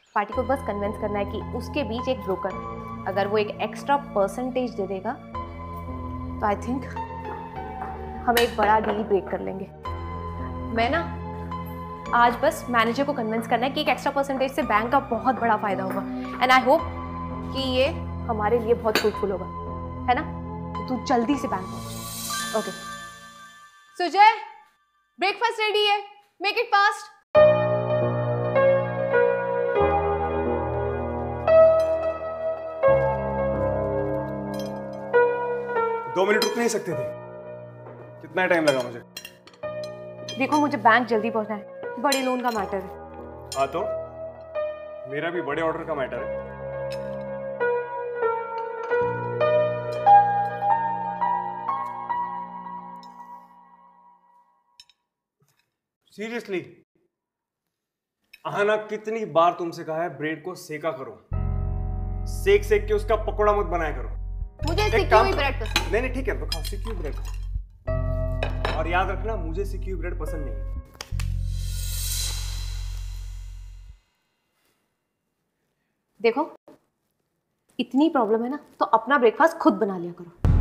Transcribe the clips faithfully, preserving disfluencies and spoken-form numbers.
Party को बस convince करना है कि उसके बीच एक ब्रोकर, अगर वो एक एक्स्ट्रा परसेंटेज दे देगा तो आई थिंक हम एक बड़ा डील ब्रेक कर लेंगे। मैं ना आज बस मैनेजर को कन्विंस करना है कि एक एक्स्ट्रा परसेंटेज से बैंक का बहुत बड़ा फायदा होगा, एंड आई होप कि ये हमारे लिए बहुत फ्रूटफुल होगा, है ना? तो तू जल्दी से बैंक पहुंच। ओके सुजय, ब्रेकफास्ट रेडी है, मेक इट फास्ट। दो मिनट रुक नहीं सकते थे? कितना टाइम लगा मुझे? देखो मुझे बैंक जल्दी पहुंचना है, बड़ी लोन का मैटर है। हाँ तो मेरा भी बड़े ऑर्डर का मैटर है। सीरियसली आहना, कितनी बार तुमसे कहा है ब्रेड को सेका करो, सेक सेक के उसका पकोड़ा मत बनाया करो। मुझे सिकी हुई ब्रेड पसंद। नहीं नहीं ठीक है, तो खाओ सिकी हुई ब्रेड। और याद रखना, मुझे सिकी हुई ब्रेड पसंद नहीं है। देखो इतनी प्रॉब्लम है ना, तो अपना ब्रेकफास्ट खुद बना लिया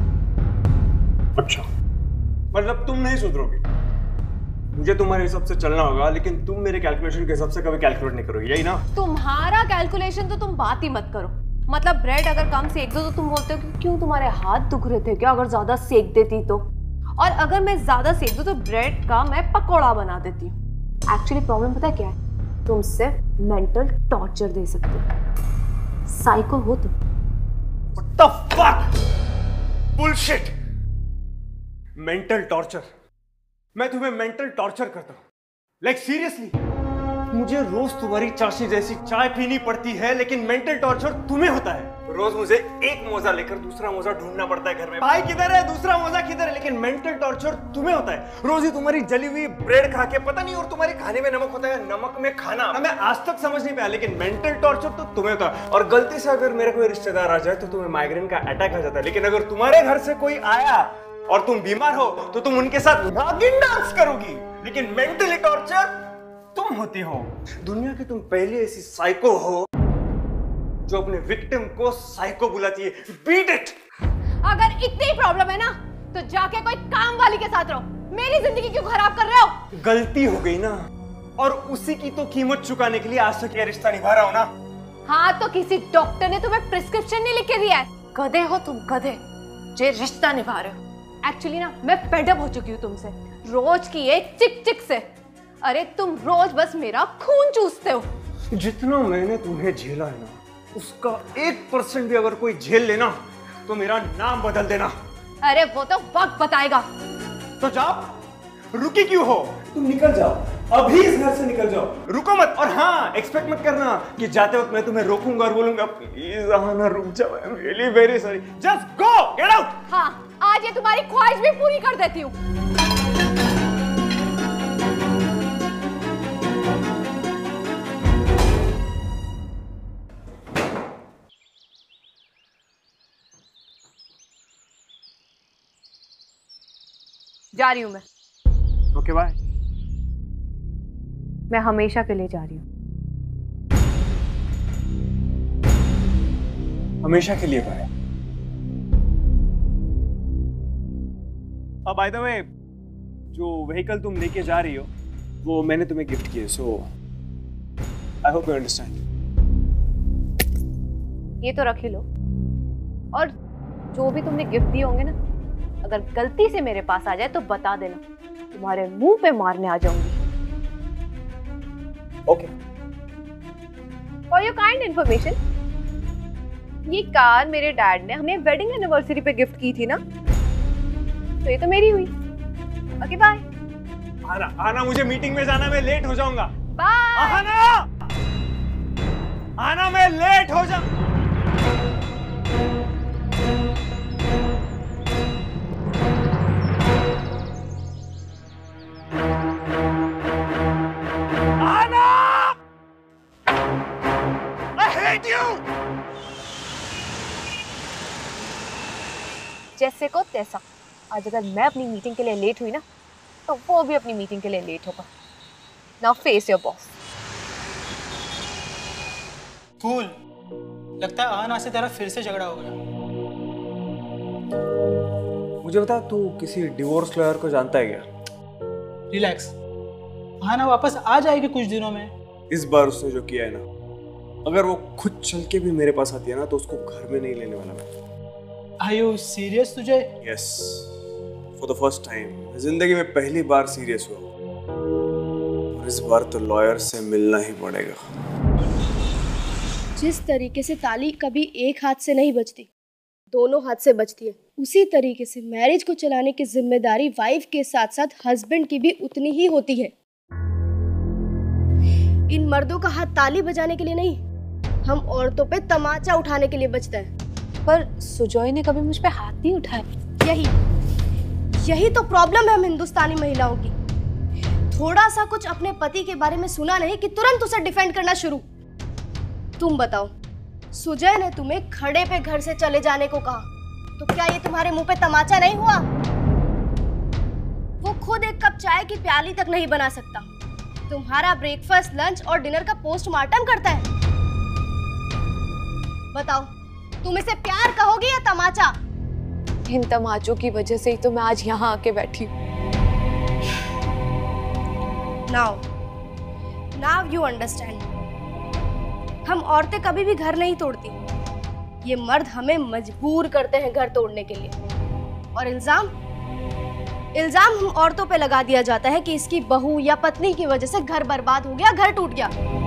करो। अच्छा, मतलब तुम नहीं सुधरोगे? मुझे तुम्हारे हिसाब से चलना होगा, लेकिन तुम मेरे कैलकुलेशन के हिसाब से कभी कैलकुलेट नहीं करोगे, यही ना? तुम्हारा कैलकुलेशन तो तुम बात ही मत करो। मतलब ब्रेड अगर कम सेक दो तो तुम बोलते हो कि क्यों तुम्हारे हाथ दुख रहे थे क्या अगर ज्यादा सेक देती तो, और अगर मैं ज्यादा सेक दूं तो ब्रेड का मैं पकोड़ा बना देती हूँ। एक्चुअली प्रॉब्लम पता है क्या है? तुम सिर्फ मेंटल टॉर्चर दे सकते हो। साइको हो तुम। What the fuck? Bullshit! Mental torture? मैं तुम्हें मेंटल टॉर्चर करता हूं? Like seriously? मुझे रोज तुम्हारी चाची जैसी चाय पीनी पड़ती है, लेकिन मेंटल टॉर्चर तुम्हें होता है। रोज मुझे एक मोजा लेकर दूसरा मोजा ढूंढना पड़ता है घर में, भाई किधर है, दूसरा मोजा किधर है, लेकिन मेंटल टॉर्चर तुम्हें होता है। रोज ही तुम्हारी जली हुई ब्रेड खा के पता नहीं, और तुम्हारे खाने में नमक होता है, नमक में खाना। मैं आज तक समझ नहीं पाया, लेकिन मेंटल टॉर्चर तो तुम्हें होता है। और गलती से अगर मेरा कोई रिश्तेदार आ जाए तो तुम्हें माइग्रेन का अटैक आ जाता है, लेकिन अगर तुम्हारे घर से कोई आया और तुम बीमार हो तो तुम उनके साथ नागिन डांस करोगी, लेकिन मेंटली टॉर्चर तुम होती हो। दुनिया की तुम पहली ऐसी साइको हो जो अपने विक्टिम को साइको बुलाती है। Beat it. अगर इतनी प्रॉब्लम है ना तो जाके कोई काम वाली के साथ रहो, मेरी जिंदगी क्यों खराब कर रहे हो? गलती हो गई ना, और उसी की तो कीमत चुकाने के लिए आज तक ये रिश्ता निभा रहा हूं ना। हाँ तो किसी डॉक्टर ने तुम्हें प्रिस्क्रिप्शन नहीं लिख के दिया है? गधे हो तुम, गधे जो रिश्ता निभा रहे हो। एक्चुअली ना मैं फेड अप हो चुकी हूँ तुमसे, रोज की एक चिक चिक से। अरे तुम रोज बस मेरा खून चूसते हो। जितना मैंने तुम्हें झेला है ना, उसका एक परसेंट भी अगर कोई झेल लेना तो मेरा नाम बदल देना। अरे वो तो वक्त बताएगा। तो जाओ, रुकी क्यों हो? तुम निकल जाओ, अभी इस घर से निकल जाओ, रुको मत। और हाँ, एक्सपेक्ट मत करना कि जाते वक्त मैं तुम्हें रोकूंगा और बोलूंगा प्लीज आहना रुक जाओ, I am really very sorry, just go, get out. हाँ, आज ये तुम्हारी ख्वाहिश भी पूरी कर देती हूँ। जा रही हूं मैं। Okay bye. मैं हमेशा के लिए जा रही हूँ। हमेशा के लिए बाय। अब बाय द वे, जो व्हीकल तुम लेके जा रही हो वो मैंने तुम्हें गिफ्ट किया, so I hope you understand. ये तो रख ही लो, और जो भी तुमने गिफ्ट दिए होंगे ना, अगर गलती से मेरे पास आ जाए तो बता देना, तुम्हारे मुंह पे मारने आ जाऊंगी। Okay. For your kind information, ये कार मेरे डैड ने हमें वेडिंग एनिवर्सरी पे गिफ्ट की थी ना, तो ये तो मेरी हुई। Okay bye. आना, आना, मुझे मीटिंग में जाना, मैं लेट हो जाऊंगा। बाय। आना, आना, मैं लेट हो जा। जैसे को तैसा, आज अगर मैं अपनी मीटिंग के लिए लेट हुई ना तो वो भी अपनी मीटिंग के लिए लेट होगा। Now face your boss. Cool. लगता है आना से तेरा फिर से झगड़ा हो गया। मुझे बता, तू किसी डिवोर्स लॉयर को जानता है क्या? रिलैक्स, आना वापस आ जाएगी कुछ दिनों में। इस बार उसने जो किया है ना, अगर वो खुद चल के भी मेरे पास आती है ना, तो उसको घर में नहीं लेने वाला मैं। Are you serious? तुझे? Yes, for the first time जिंदगी में पहली बार सीरियस हुआ, और इस बार तो लॉयर से मिलना ही पड़ेगा। जिस तरीके से ताली कभी एक हाथ से नहीं बजती, दोनों हाथ से बजती है, उसी तरीके से मैरिज को चलाने की जिम्मेदारी वाइफ के साथ साथ हस्बैंड की भी उतनी ही होती है। इन मर्दों का हाथ ताली बजाने के लिए नहीं, हम औरतों पे तमाचा उठाने के लिए बजता है। पर सुजॉय ने कभी मुझ पे हाथ नहीं उठाया। यही यही तो प्रॉब्लम है हम हिंदुस्तानी महिलाओं की। थोड़ा सा कुछ अपने पति के बारे में सुना नहीं कि तुरंत उसे डिफेंड करना शुरू। तुम बताओ, सुजय ने तुम्हें खड़े पे घर से चले जाने को कहा, तो क्या ये तुम्हारे मुंह पे तमाचा नहीं हुआ? वो खुद एक कप चाय की प्याली तक नहीं बना सकता, तुम्हारा ब्रेकफास्ट, लंच और डिनर का पोस्टमार्टम करता है। बताओ, तुम इसे प्यार कहोगी या तमाचा? इन तमाचों की वजह से ही तो मैं आज यहाँ आके बैठी हूँ। Now now you understand. हम औरतें कभी भी घर नहीं तोड़ती, ये मर्द हमें मजबूर करते हैं घर तोड़ने के लिए। और इल्जाम इल्जाम हम औरतों पे लगा दिया जाता है कि इसकी बहू या पत्नी की वजह से घर बर्बाद हो गया, घर टूट गया।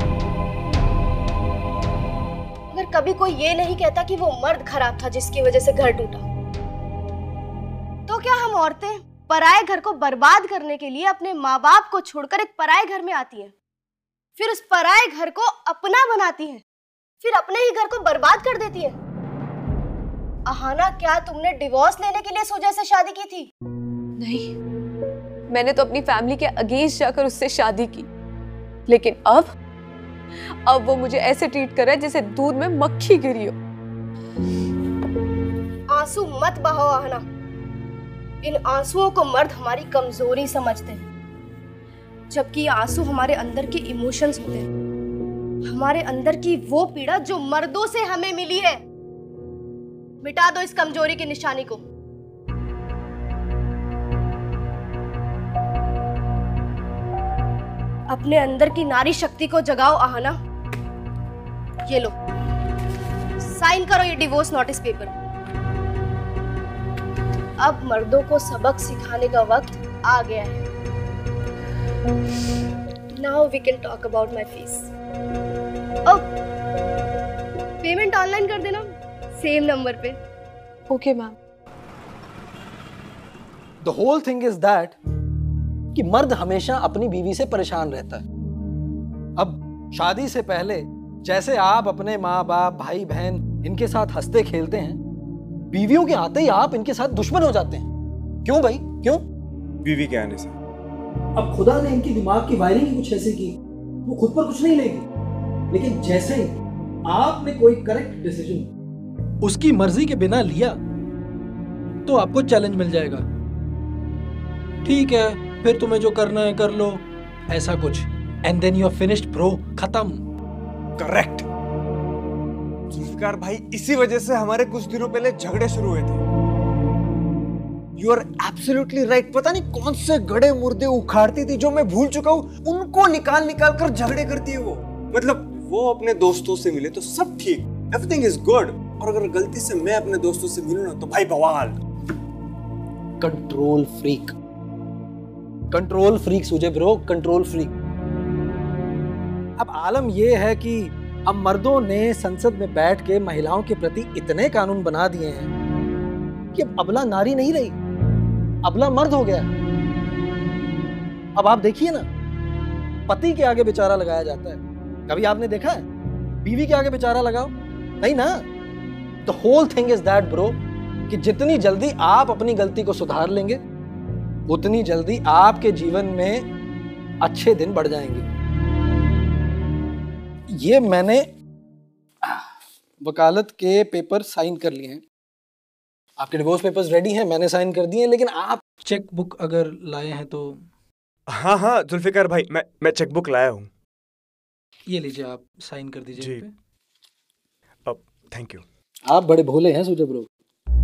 अगर कभी कोई ये नहीं कहता कि वो मर्द खराब था जिसकी वजह से घर टूटा, तो क्या हम औरतें पराये घर को बर्बाद करने के लिए अपने माँ बाप को छोड़कर एक पराये घर में आती हैं, फिर उस पराये घर को अपना बनाती हैं, फिर अपने ही घर को बर्बाद कर देती हैं? अहाना, क्या तुमने डिवोर्स लेने के लिए सुजय से शादी की थी? नहीं, मैंने तो अपनी फैमिली के अगेंस्ट जाकर उससे शादी की, लेकिन अब अब वो मुझे ऐसे ट्रीट कर रहा है जैसे दूध में मक्खी गिरी हो। आंसू मत बहाओ अहाना। इन आंसुओं को मर्द हमारी कमजोरी समझते हैं, जबकि आंसू हमारे अंदर के इमोशंस होते हैं, हमारे अंदर की वो पीड़ा जो मर्दों से हमें मिली है। मिटा दो इस कमजोरी की निशानी को। अपने अंदर की नारी शक्ति को जगाओ अहाना। ये लो, साइन करो ये डिवोर्स नोटिस पेपर। अब मर्दों को सबक सिखाने का वक्त आ गया है। Now we can talk about my fees. Oh, payment online कर देना, सेम नंबर पे। Okay ma'am. The whole thing is that कि मर्द हमेशा अपनी बीवी से परेशान रहता है। अब शादी से पहले जैसे आप अपने माँ बाप, भाई बहन इनके साथ हंसते खेलते हैं, बीवियों के आते ही आप इनके साथ दुश्मन हो जाते हैं। क्यों भाई, क्यों? बीवी के आने से अब खुदा ने इनकी दिमाग की वायरिंग ही कुछ ऐसी की, वो खुद पर कुछ नहीं लेगी, लेकिन जैसे ही आपने कोई करेक्ट डिसीजन उसकी मर्जी के बिना लिया तो आपको चैलेंज मिल जाएगा। ठीक है, फिर तुम्हें जो करना है कर लो, ऐसा कुछ। And then you are finished bro, खत्म। करेक्ट जुल्फिकार भाई, इसी वजह से हमारे कुछ दिनों पहले झगड़े शुरू हुए थे। You are absolutely right. पता नहीं कौन से गड़े मुर्दे उखाड़ती थी जो मैं भूल चुका हूँ, उनको निकाल निकाल कर झगड़े करती है वो। मतलब वो अपने दोस्तों से मिले तो सब ठीक, एवरीथिंग इज गुड, और अगर गलती से मैं अपने दोस्तों से मिलूं ना तो भाई बवाल। Control freak, control freak Sujay bro, control freak. अब आलम यह है कि अब मर्दों ने संसद में बैठ के महिलाओं के प्रति इतने कानून बना दिए हैं कि अब अबला नारी नहीं रही, अबला मर्द हो गया। अब आप देखिए ना, पति के आगे बेचारा लगाया जाता है। कभी आपने देखा है बीवी के आगे बेचारा लगाओ? नहीं ना। The whole thing is that bro कि जितनी जल्दी आप अपनी गलती को सुधार लेंगे, उतनी जल्दी आपके जीवन में अच्छे दिन बढ़ जाएंगे। ये मैंने वकालत के पेपर साइन कर लिए हैं, आपके डिवोर्स पेपर्स रेडी हैं, मैंने साइन कर दिए हैं, लेकिन आप चेक बुक अगर लाए हैं तो। हाँ हाँ जुल्फिकार भाई, मैं मैं चेकबुक लाया हूँ। ये लीजिए, आप साइन कर दीजिए। Thank you. आप बड़े भोले हैं सुजय ब्रो।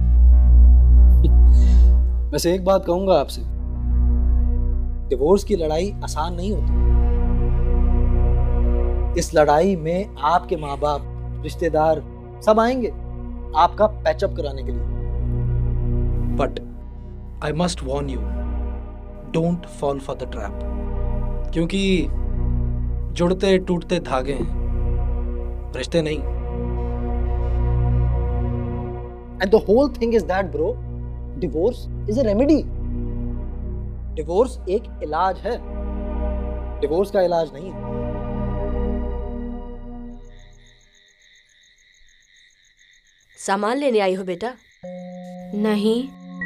वैसे एक बात कहूंगा आपसे, डिवोर्स की लड़ाई आसान नहीं होती। इस लड़ाई में आपके माँ बाप, रिश्तेदार सब आएंगे आपका पैचअप कराने के लिए। But I must warn you, don't fall for the trap, क्योंकि जुड़ते टूटते धागे हैं, रिश्ते नहीं। And the whole thing is that bro, divorce is a remedy. Divorce एक इलाज है, डिवोर्स का इलाज नहीं है। सामान लेने आई हो बेटा? नहीं,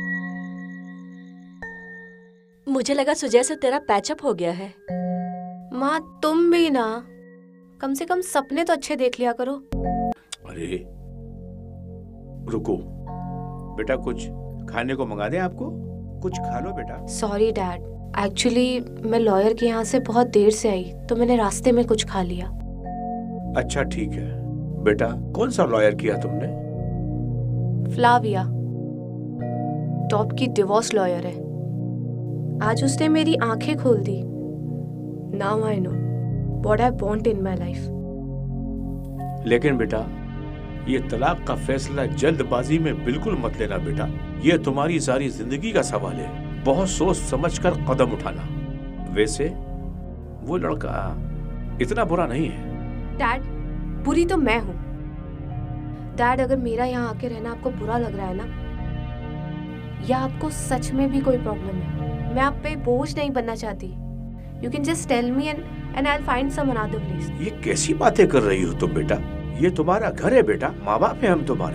मुझे लगा सुजय से तेरा पैचअप हो गया है। माँ तुम भी ना, कम से कम सपने तो अच्छे देख लिया करो। अरे रुको बेटा, कुछ खाने को मंगा दें आपको? कुछ खा लो बेटा। सॉरी डैड, एक्चुअली मैं लॉयर के यहाँ से बहुत देर से आई तो मैंने रास्ते में कुछ खा लिया। अच्छा ठीक है बेटा। कौन सा लॉयर किया तुमने? फ्लाविया, टॉप की डिवोर्स लॉयर है। आज उसने मेरी आंखें खोल दी। Now I know what I want in my life. लेकिन बेटा, ये तलाक का फैसला जल्दबाजी में बिल्कुल मत लेना बेटा। ये तुम्हारी सारी जिंदगी का सवाल है। बहुत सोच समझकर कदम उठाना। वैसे वो लड़का इतना बुरा नहीं है। डैड, बुरी तो मैं हूँ। डैड, अगर मेरा यहाँ आके रहना आपको बुरा लग रहा है ना, या आपको सच में भी कोई प्रॉब्लम है, मैं आप पे बोझ नहीं बनना चाहती। You can just tell me and and I will find some another place. ये कैसी बातें कर रही हो तुम बेटा? ये तुम्हारा घर है बेटा, माँ बाप है हम तुम्हारे।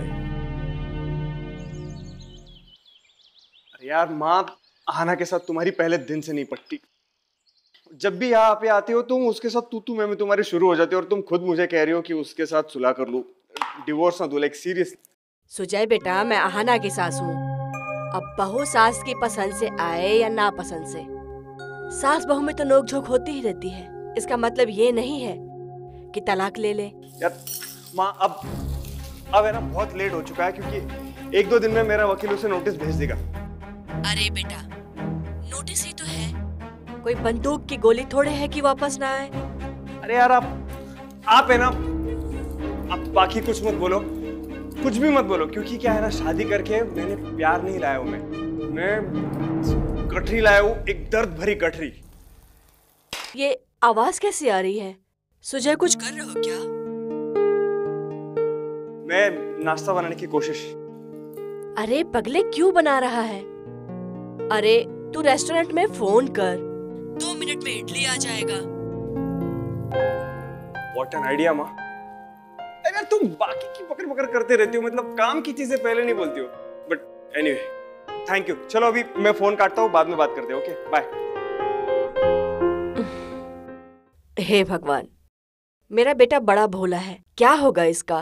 अरे यार, माँ आहाना के साथ तुम्हारी पहले दिन से नहीं पटती। जब भी यहाँ पे आती हो तुम उसके साथ तू तू मैं मैं तुम्हारी शुरू हो जाती हो, और तुम खुद मुझे कह रही हो कि उसके साथ सुलह कर लूं, डिवोर्स ना दूं। Like serious. सुजय बेटा, मैं आहाना की सास हूँ। अब बहू सास की पसंद से आए या ना पसंद से, सास बहू में तो नोकझोंक होती ही रहती है। इसका मतलब ये नहीं है कि तलाक ले ले। यार माँ, अब अब है ना बहुत लेट हो चुका है, क्योंकि एक दो दिन में मेरा वकील उसे नोटिस भेज देगा। अरे बेटा, नोटिस ही तो है, कोई बंदूक की गोली थोड़े है कि वापस ना आए। अरे यार आप आप है ना, आप बाकी कुछ मत बोलो, कुछ भी मत बोलो, क्योंकि क्या है ना, शादी करके मैंने प्यार नहीं लाया हूं। मैं मैं गठरी लाया हूं, एक दर्द भरी गठरी। ये आवाज कैसी आ रही है? सुजय, कुछ कर रहे हो क्या? मैं नाश्ता बनाने की कोशिश। अरे पगले, क्यों बना रहा है? अरे तू रेस्टोरेंट में फोन कर, दो मिनट में इडली आ जाएगा। व्हाट एन आइडिया माँ। अगर तुम बाकी की पकड़ पकड़ करते रहती हो, मतलब काम की चीजें पहले नहीं बोलती हो। But anyway, thank you. चलो अभी मैं फोन काटता हूँ, बाद में बात करते हैं। Okay bye. हे भगवान, मेरा बेटा बड़ा भोला है, क्या होगा इसका?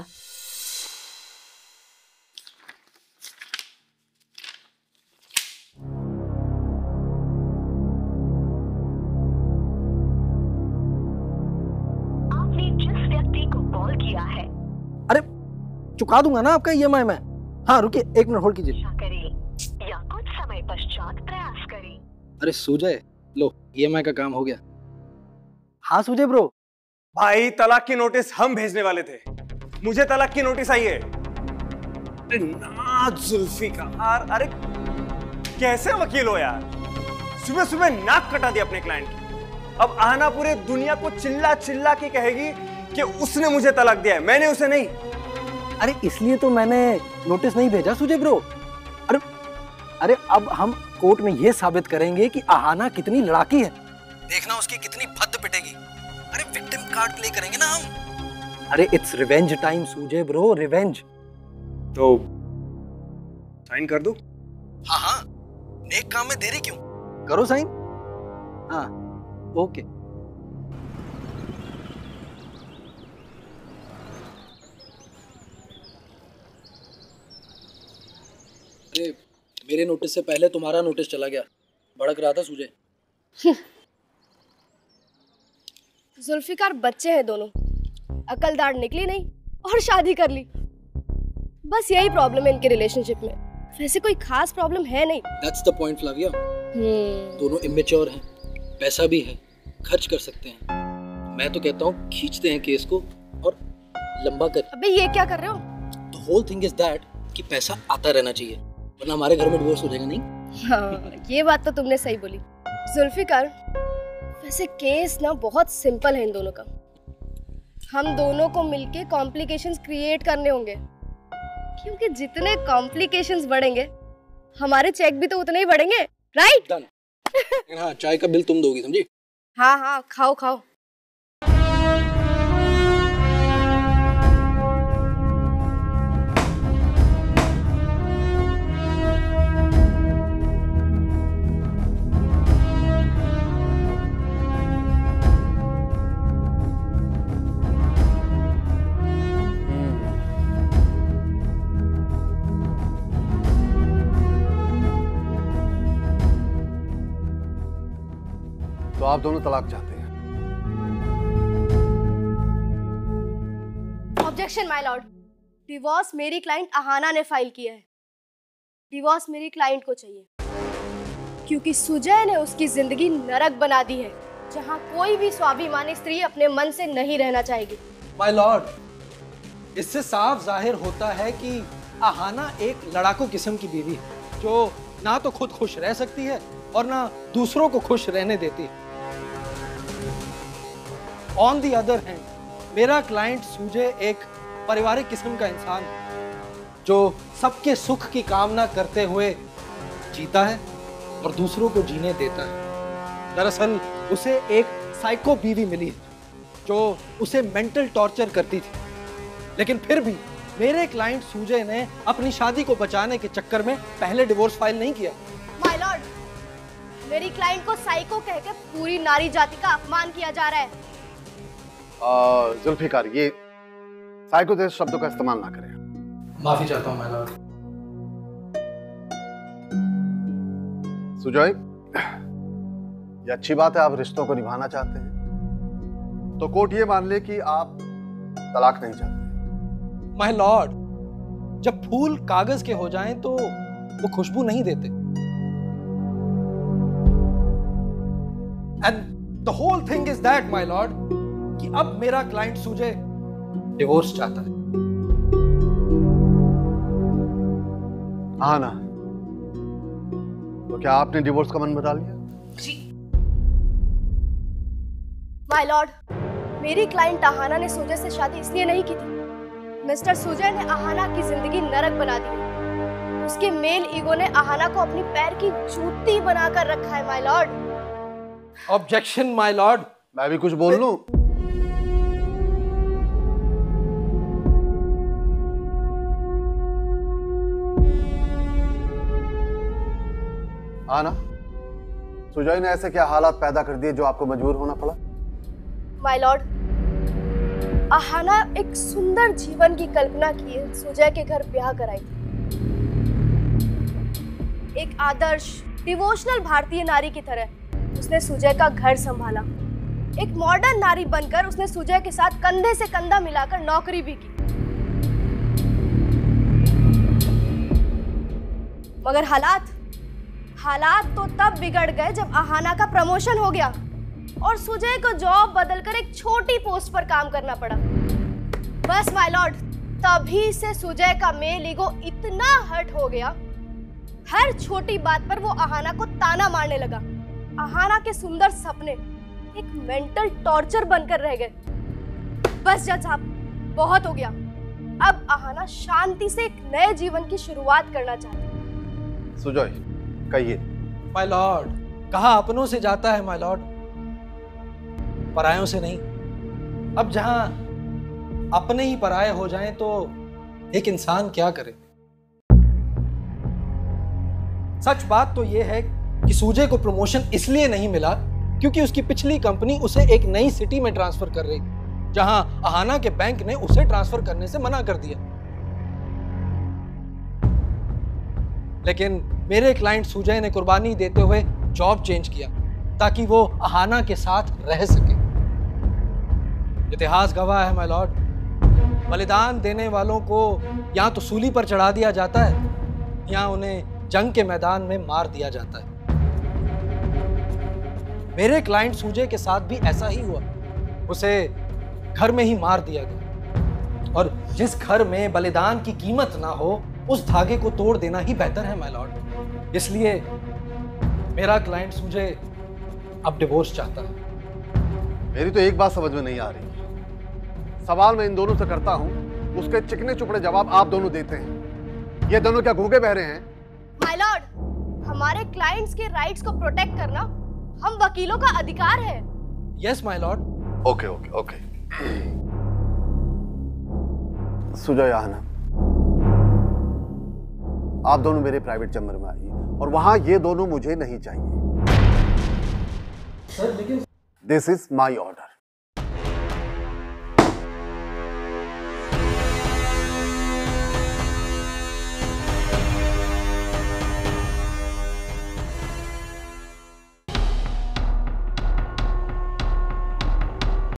आपने जिस व्यक्ति को कॉल किया है, अरे चुका दूंगा ना आपका ई एम आई मैं। हाँ रुकिए, एक मिनट होल्ड कीजिए। करें या कुछ समय पश्चात प्रयास करें। अरे सुजय, लो ई एम आई का काम हो गया। हाँ सुजय ब्रो। भाई, तलाक की नोटिस हम भेजने वाले थे, मुझे तलाक की नोटिस आई है। अरे ना जुल्फिकार, अरे कैसे वकील हो यार, सुबह सुबह नाक कटा दिया अपने क्लाइंट की। अब आना पूरे दुनिया को चिल्ला चिल्ला के कहेगी कि उसने मुझे तलाक दिया है, मैंने उसे नहीं। अरे इसलिए तो मैंने नोटिस नहीं भेजा सुजय ब्रो। अरे अरे अब हम कोर्ट में ये साबित करेंगे कि आहाना कितनी लड़ाकी है। देखना उसकी कितनी भद्द पिटेगी। अरे विक्टिम कार्ड प्ले करेंगे ना हम। अरे it's revenge time Sujay bro, revenge. तो साइन कर दूं? हाँ हाँ, नेक काम में देरी क्यों, करो साइन। हाँ ओके। अरे मेरे नोटिस से पहले तुम्हारा नोटिस चला गया, भड़क रहा था सुजय। जुल्फिकार बच्चे हैं दोनों, अकलदार निकली नहीं और शादी कर ली। बस यही प्रॉब्लम है इनके रिलेशनशिप में, वैसे कोई खास प्रॉब्लम है नहीं। That's the point Flavia. हम्म दोनों इमेच्योर हैं, पैसा भी है, खर्च कर सकते हैं। मैं तो कहता हूँ खींचते हैं केस को और लंबा कर। अबे ये क्या कर रहे हो? The whole thing is that कि पैसा आता रहना चाहिए, वरना हमारे घर में डिवोर्स हो जाएगा। नहीं हाँ, ये बात तो तुमने सही बोली। जुल्फिकार, वैसे केस ना बहुत सिंपल है इन दोनों का। हम दोनों को मिलके कॉम्प्लिकेशंस क्रिएट करने होंगे, क्योंकि जितने कॉम्प्लिकेशंस बढ़ेंगे हमारे चेक भी तो उतने ही बढ़ेंगे, राइट? डन। हाँ, चाय का बिल तुम दोगी, समझी? हाँ हाँ, खाओ खाओ। तो आप दोनों तलाक चाहते हैं? Objection my lord. डिवोर्स मेरी क्लाइंट अहाना ने फाइल किया है। डिवोर्स मेरी क्लाइंट को चाहिए, क्योंकि सुजय ने उसकी जिंदगी नरक बना दी है, जहां कोई भी स्वाभिमानी स्त्री अपने मन से नहीं रहना चाहेगी। माय लॉर्ड, इससे साफ जाहिर होता है कि अहाना एक लड़ाकू किस्म की बीवी है, जो ना तो खुद खुश रह सकती है और ना दूसरों को खुश रहने देती है। ऑन दी अदर हैंड, मेरा क्लाइंट सुजय एक पारिवारिक किस्म का इंसान है, जो सबके सुख की कामना करते हुए जीता है और दूसरों को जीने देता है। दरअसल उसे एक साइको बीवी मिली है, जो उसे मेंटल टॉर्चर करती थी, लेकिन फिर भी मेरे क्लाइंट सुजय ने अपनी शादी को बचाने के चक्कर में पहले डिवोर्स फाइल नहीं किया। माय लॉर्ड, मेरी क्लाइंट को साइको कहकर पूरी नारी जाति का अपमान किया जा रहा है। जुल्फिकार, ये साइको जैसे शब्दों का इस्तेमाल ना करें। माफी चाहता हूं माय लॉर्ड। सुजय, ये अच्छी बात है, आप रिश्तों को निभाना चाहते हैं, तो कोर्ट ये मान ले कि आप तलाक नहीं चाहते। माय लॉर्ड, जब फूल कागज के हो जाएं तो वो खुशबू नहीं देते। And the whole thing is that my lord, कि अब मेरा क्लाइंट सुजय डिवोर्स चाहता है। हाँ ना, तो क्या आपने डिवोर्स का मन बता लिया? जी माय लॉर्ड, मेरी क्लाइंट अहाना ने सुजय से शादी इसलिए नहीं की थी। मिस्टर सुजय ने अहाना की जिंदगी नरक बना दी। उसके मेल ईगो ने अहाना को अपनी पैर की जूती बनाकर रखा है my lord. Objection my lord. मैं भी कुछ बोल लूं? आना, सुजय ने ऐसे क्या हालात पैदा कर दिए जो आपको मजबूर होना पड़ा? माय लॉर्ड, अहाना एक सुंदर जीवन की कल्पना किए सुजय के घर ब्याह कराई। एक आदर्श डिवोशनल भारतीय नारी की तरह उसने सुजय का घर संभाला। एक मॉडर्न नारी बनकर उसने सुजय के साथ कंधे से कंधा मिलाकर नौकरी भी की। मगर हालात हालात तो तब बिगड़ गए जब अहाना का प्रमोशन हो गया और सुजय को जॉब बदलकर एक छोटी पोस्ट पर काम करना पड़ा। बस माय लॉर्ड, तभी से सुजय का मेल ईगो इतना हर्ट हो गया, हर छोटी बात पर वो अहाना को ताना मारने लगा। अहाना के सुंदर सपने एक मेंटल टॉर्चर बनकर रह गए। बस जज साहब, बहुत हो गया। अब अहाना शांति से एक नए जीवन की शुरुआत करना चाहती है। सुजय, कहिए। माय लॉर्ड, कहा अपनों से जाता है माय लॉर्ड, परायों से नहीं। अब जहां अपने ही पराये हो जाएं तो एक इंसान क्या करे। सच बात तो यह है कि सुजय को प्रमोशन इसलिए नहीं मिला क्योंकि उसकी पिछली कंपनी उसे एक नई सिटी में ट्रांसफर कर रही थी, जहां अहाना के बैंक ने उसे ट्रांसफर करने से मना कर दिया। लेकिन मेरे क्लाइंट सुजय ने कुर्बानी देते हुए जॉब चेंज किया ताकि वो अहाना के साथ रह सके। इतिहास गवाह है माय लॉर्ड बलिदान देने वालों को या तो सूली पर चढ़ा दिया जाता है या उन्हें जंग के मैदान में मार दिया जाता है। मेरे क्लाइंट सूजे के साथ भी ऐसा ही हुआ। उसे घर में ही मार दिया गया, और जिस घर में बलिदान की कीमत ना हो उस धागे को तोड़ देना ही बेहतर है माय लॉर्ड। इसलिए मेरा क्लाइंट सूजे अब डिवोर्स चाहता है। मेरी तो एक बात समझ में नहीं आ रही। सवाल मैं इन दोनों से करता हूं, उसके चिकने चुपड़े जवाब आप दोनों देते हैं। ये दोनों क्या गूंगे बहरे हैं? माय लॉर्ड, हमारे क्लाइंट्स के राइट्स को प्रोटेक्ट करना हम वकीलों का अधिकार है। Yes my lord. Okay okay okay. Sujay Aahana, आप दोनों मेरे प्राइवेट चैम्बर में आइए, और वहां ये दोनों मुझे नहीं चाहिए। सर लेकिन दिस इज माई ऑर्डर।